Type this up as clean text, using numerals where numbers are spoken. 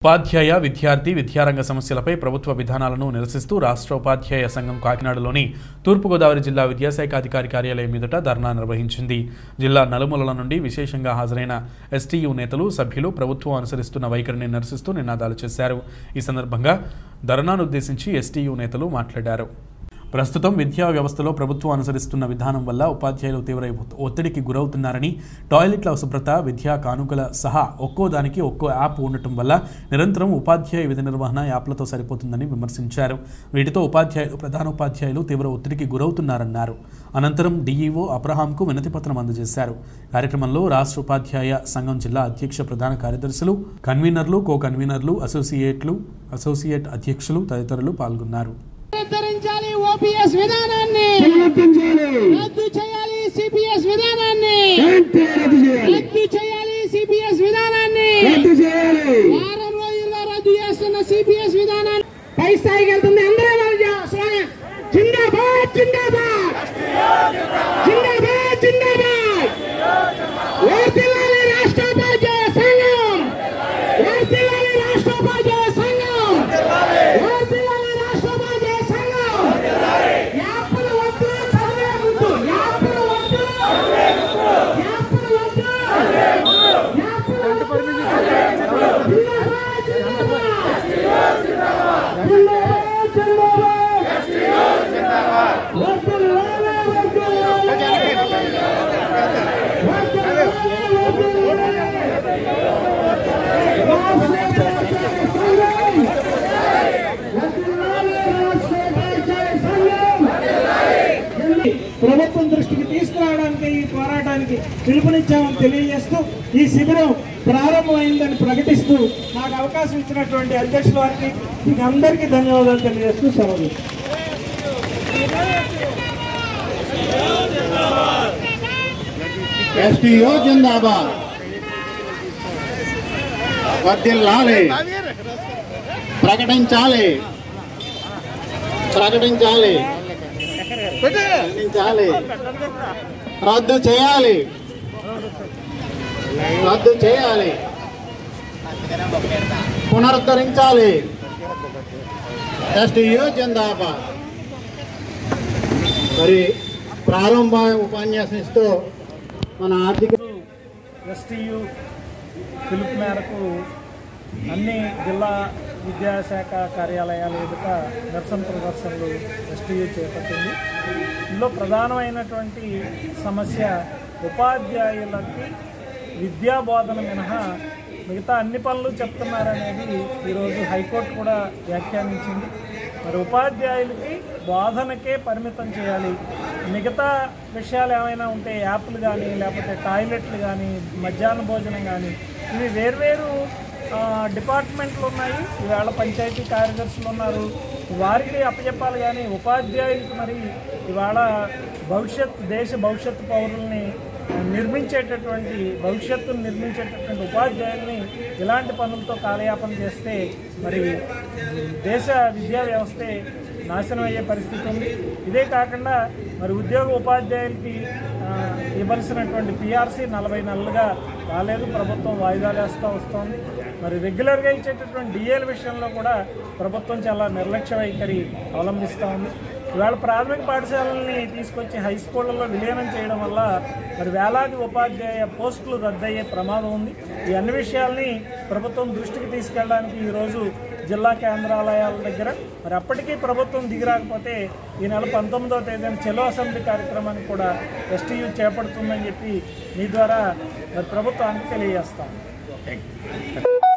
ఉపాధ్యాయ విద్యార్థి విద్యారంగ సమస్యలపై ప్రభుత్వ విధానాలను నిరసిస్తూ రాష్ట్ర ఉపాధ్యాయ సంఘం కాకినాడలోని తూర్పుగోదావరి జిల్లా విద్యాశాఖ అధికారి కార్యాలయం ఎదుట ధర్నా నిర్వహించింది. జిల్లా నలుమూలల నుండి విశేషంగా హాజరైన ఎస్టీయూ నేతలు, సభ్యులు ప్రభుత్వం అనుసరిస్తున్న వైఖరిని నిరసిస్తూ నినాదాలు చేశారు. ఈ సందర్భంగా ధర్నాను ఉద్దేశించి ఎస్టీయూ నేతలు మాట్లాడారు. ప్రస్తుతం విద్యా వ్యవస్థలో ప్రభుత్వం అనుసరిస్తున్న విధానం వల్ల ఉపాధ్యాయులు తీవ్ర ఒత్తిడికి గురవుతున్నారని, టాయిలెట్ల శుభ్రత, విద్యా కానుకల సహా ఒక్కో దానికి ఒక్కో యాప్ ఉండటం వల్ల నిరంతరం ఉపాధ్యాయ విధి నిర్వహణ యాప్లతో సరిపోతుందని విమర్శించారు. వీటితో ఉపాధ్యాయులు, ప్రధానోపాధ్యాయులు తీవ్ర ఒత్తిడికి గురవుతున్నారన్నారు. అనంతరం డీఈఓ అబ్రహాంకు వినతిపత్రం అందజేశారు. కార్యక్రమంలో రాష్ట్ర ఉపాధ్యాయ సంఘం జిల్లా అధ్యక్ష, ప్రధాన కార్యదర్శులు, కన్వీనర్లు, కో కన్వీనర్లు, అసోసియేట్ అధ్యక్షులు తదితరులు పాల్గొన్నారు. ఓపీఎస్ విధానాన్ని రద్దు చేయాలి, సిపిఎస్ విధానాన్ని రద్దు చేయాలి, సిపిఎస్ విధానాన్ని వారం రోజుల్లో రద్దు చేస్తున్న సిపిఎస్ విధానాన్ని పై స్థాయికి వెళ్తుంది. అందరూ జిందాబాద్ జిందాబాద్ జిందాబాద్ జిందాబాద్. వర్ధిల్లాలి రాష్ట్ర ఉపాధ్యాయ సంఘం, వర్ధిల్లాలి రాష్ట్ర ఉపాధ్యాయ సంఘం, వర్ధిల్లాలి రాష్ట్ర ఉపాధ్యాయ సంఘం. యాప్లు వద్దు, చదివే ముందు యాప్లు వద్దు, యాప్లు వద్దు, యాప్లు వద్దు. జిందాబాద్ జిందాబాద్ జిందాబాద్ జిందాబాద్. ప్రభుత్వం దృష్టికి తీసుకురావడానికి ఈ పోరాటానికి పిలుపునిచ్చామని తెలియజేస్తూ ఈ శిబిరం ప్రారంభమైందని ప్రకటిస్తూ నాకు అవకాశం ఇచ్చినటువంటి అధ్యక్షుల వారికి మీకు అందరికీ ధన్యవాదాలు తెలియజేస్తూ సెలవు. ఎస్టీయూ జిందాబాద్, వర్ధిల్లాలి, ప్రకటించాలి, ప్రకటించాలి, ప్రకటించాలి, రద్దు చేయాలి, రద్దు చేయాలి, పునరుద్ధరించాలి. ఎస్టీయూ జిందాబాద్. మరి ప్రారంభ ఉపన్యాసిస్తూ మన ఆర్థిక ఎస్టీయూ పిలుపు మేరకు అన్ని జిల్లా విద్యాశాఖ కార్యాలయాల ఎదుట నిరసన ప్రదర్శనలు ఎస్టీయూ చేపట్టింది. ఇందులో ప్రధానమైనటువంటి సమస్య ఉపాధ్యాయులకి విద్యా బోధన మినహా మిగతా అన్ని పనులు చెప్తున్నారనేది ఈరోజు హైకోర్టు కూడా వ్యాఖ్యానించింది. మరి ఉపాధ్యాయులకి బోధనకే పరిమితం చేయాలి, మిగతా విషయాలు ఏమైనా ఉంటే యాప్లు కానీ, లేకపోతే టాయిలెట్లు కానీ, మధ్యాహ్న భోజనం కానీ, ఇవి వేర్వేరు డిపార్ట్మెంట్లు ఉన్నాయి. ఈవేళ పంచాయతీ కార్యదర్శులు ఉన్నారు, వారికి అప్పచెప్పాలి. కానీ ఉపాధ్యాయులకి మరి ఇవాళ దేశ భవిష్యత్తు పౌరుల్ని భవిష్యత్తును నిర్మించేటటువంటి ఉపాధ్యాయుల్ని ఇలాంటి పనులతో కాలయాపన చేస్తే మరి దేశ విద్యా వ్యవస్థే నాశనం అయ్యే పరిస్థితి ఉంది. ఇదే కాకుండా మరి ఉద్యోగ ఉపాధ్యాయులకి ఇవ్వాల్సినటువంటి పిఆర్సీ 40 నెలలుగా రాలేదు, ప్రభుత్వం వాయిదాలు వేస్తూ వస్తోంది. మరి రెగ్యులర్గా ఇచ్చేటటువంటి డిఏల విషయంలో కూడా ప్రభుత్వం చాలా నిర్లక్ష్య వైఖరి అవలంబిస్తూ ఉంది. ఇవాళ ప్రాథమిక పాఠశాలల్ని తీసుకొచ్చి హై స్కూళ్లలో విలీనం చేయడం వల్ల మరి వేలాది ఉపాధ్యాయ పోస్టులు రద్దయ్యే ప్రమాదం ఉంది. ఈ అన్ని విషయాల్ని ప్రభుత్వం దృష్టికి తీసుకెళ్ళడానికి ఈరోజు జిల్లా కేంద్రాలయాల దగ్గర మరి అప్పటికీ ప్రభుత్వం దిగిరాకపోతే ఈ నెల 19వ తేదీన చెలో అసెంబ్లీ కార్యక్రమాన్ని కూడా ఎస్టీయూ చేపడుతుందని చెప్పి మీ ద్వారా మరి ప్రభుత్వానికి తెలియజేస్తాం.